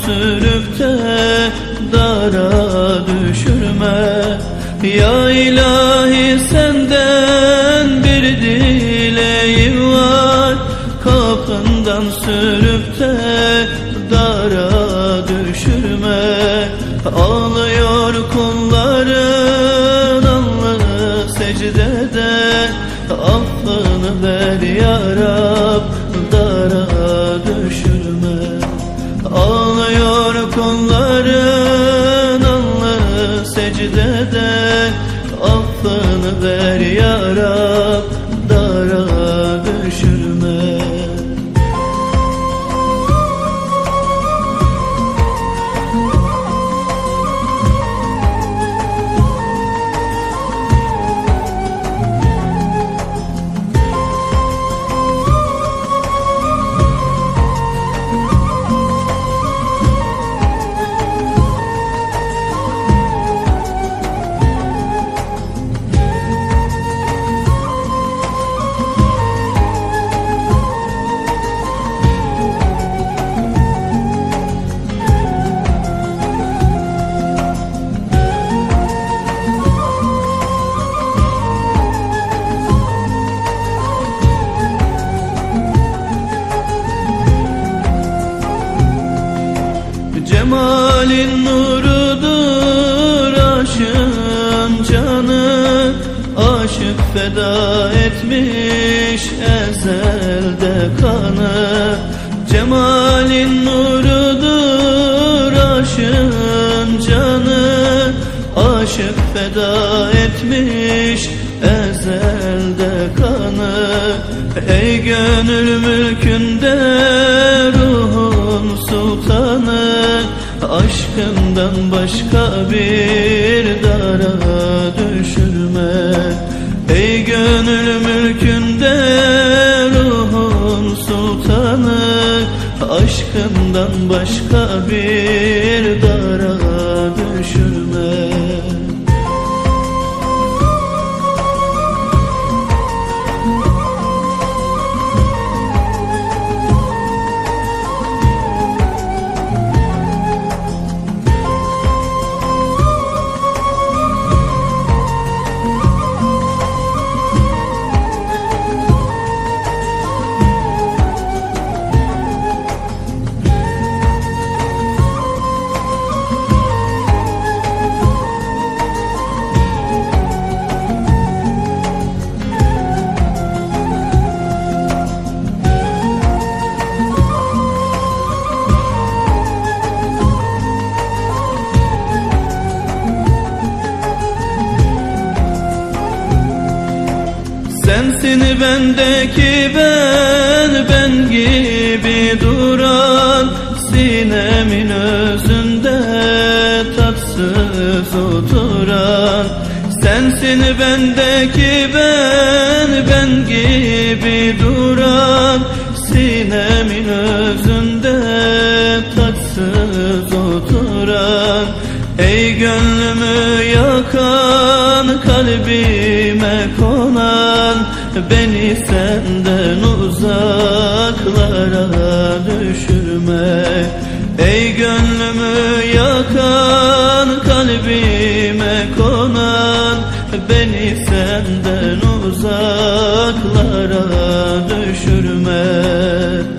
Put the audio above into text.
sürüp de dara düşürme. Ya ilahi senden bir dileğim var, kapından sürüp de dara düşürme. Ağlıyor kulların alnı secdede, affını ver ya Rab, dara düşürme. Ağlıyor kulların alnı secdede, affını ver ya Rab, dara düşürme. Cemalin nurudur aşığın canı, aşık feda etmiş ezelde kanı. Cemalin nurudur aşığın canı, aşık feda etmiş ezelde kanı. Ey gönül mülkünde ruhun sultanı, aşkından başka bir dara düşürme. Ey gönül mülkünde ruhun sultanı, aşkından başka bir dara düşürme. Sensin bendeki ben gibi duran, sinemin özünde tatsız oturan. Sensin bendeki ben gibi duran, sinemin özünde tatsız oturan. Ey gönlümü yakan, kalbime konan, beni senden uzaklara düşürme. Ey gönlümü yakan, kalbime konan, beni senden uzaklara düşürme.